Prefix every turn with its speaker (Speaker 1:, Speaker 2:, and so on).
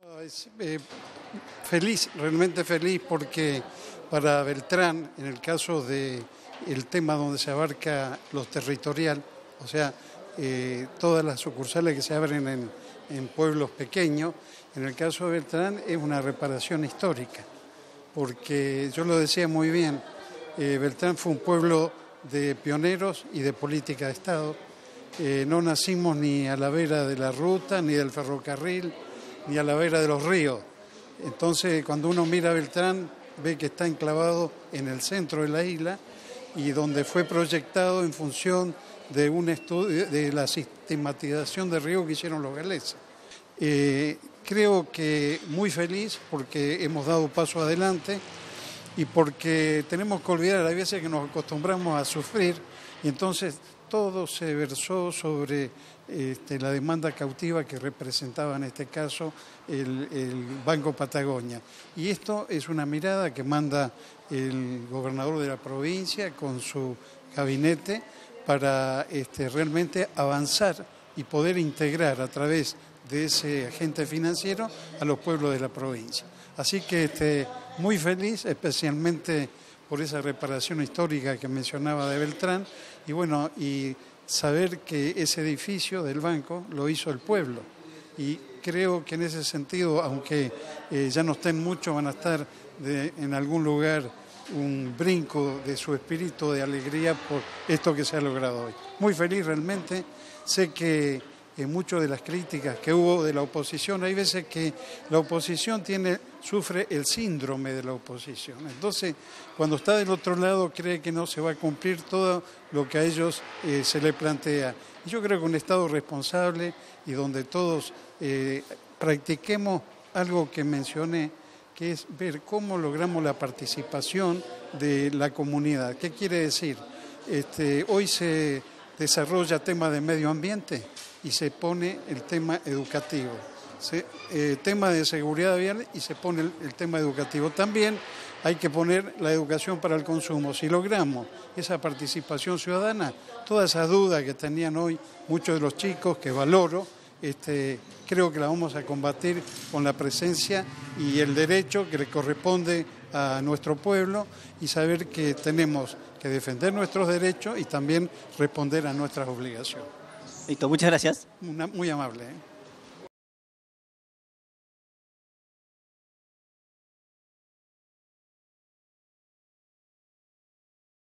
Speaker 1: Feliz, realmente feliz, porque para Beltrán, en el caso del tema donde se abarca lo territorial, o sea, todas las sucursales que se abren en pueblos pequeños, en el caso de Beltrán es una reparación histórica, porque yo lo decía muy bien, Beltrán fue un pueblo de pioneros y de política de Estado. No nacimos ni a la vera de la ruta, ni del ferrocarril, ni a la vera de los ríos. Entonces, cuando uno mira a Beltrán, ve que está enclavado en el centro de la isla y donde fue proyectado en función de un estudio de la sistematización de río que hicieron los galeses. Creo que muy feliz porque hemos dado paso adelante y porque tenemos que olvidar, hay veces que nos acostumbramos a sufrir y entonces todo se versó sobre la demanda cautiva que representaba en este caso el Banco Patagonia. Y esto es una mirada que manda el gobernador de la provincia con su gabinete para realmente avanzar y poder integrar a través de ese agente financiero a los pueblos de la provincia. Así que muy feliz, especialmente por esa reparación histórica que mencionaba de Beltrán, y bueno, y saber que ese edificio del banco lo hizo el pueblo. Y creo que en ese sentido, aunque ya no estén muchos, van a estar en algún lugar un brinco de su espíritu de alegría por esto que se ha logrado hoy. Muy feliz realmente, sé que muchas de las críticas que hubo de la oposición, hay veces que la oposición sufre el síndrome de la oposición. Entonces, cuando está del otro lado, cree que no se va a cumplir todo lo que a ellos se les plantea. Y yo creo que un Estado responsable y donde todos practiquemos algo que mencioné, que es ver cómo logramos la participación de la comunidad. ¿Qué quiere decir? Hoy se desarrolla tema de medio ambiente y se pone el tema educativo, tema de seguridad vial y se pone el tema educativo. También hay que poner la educación para el consumo. Si logramos esa participación ciudadana, todas esas dudas que tenían hoy muchos de los chicos, que valoro, creo que la vamos a combatir con la presencia y el derecho que le corresponde a nuestro pueblo y saber que tenemos que defender nuestros derechos y también responder a nuestras obligaciones.
Speaker 2: Listo, muchas gracias.
Speaker 1: Muy amable.